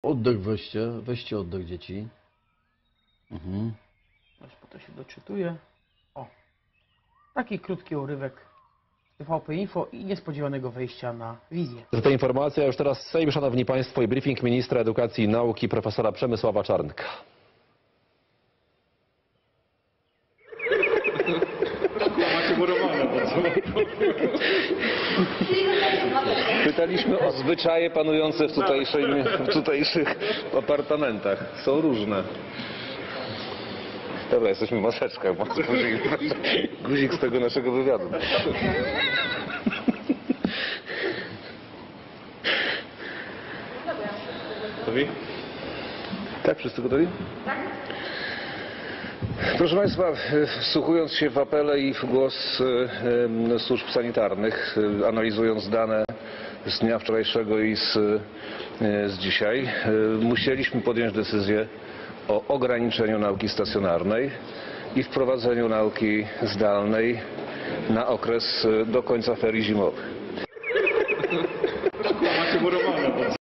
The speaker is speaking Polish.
Oddech weźcie oddech, dzieci. Aż po to się doczytuje. O, taki krótki urywek z TVP Info i niespodziewanego wejścia na wizję. Za tę informację już teraz Sejm, szanowni państwo, i briefing ministra edukacji i nauki profesora Przemysława Czarnka. Pytaliśmy o zwyczaje panujące w tutejszych apartamentach. Są różne. Dobra, jesteśmy w maseczkach. Guzik z tego naszego wywiadu. Gotowi? Tak, wszyscy gotowi? Proszę Państwa, wsłuchując się w apele i w głos służb sanitarnych, analizując dane z dnia wczorajszego i z dzisiaj, musieliśmy podjąć decyzję o ograniczeniu nauki stacjonarnej i wprowadzeniu nauki zdalnej na okres do końca ferii zimowych.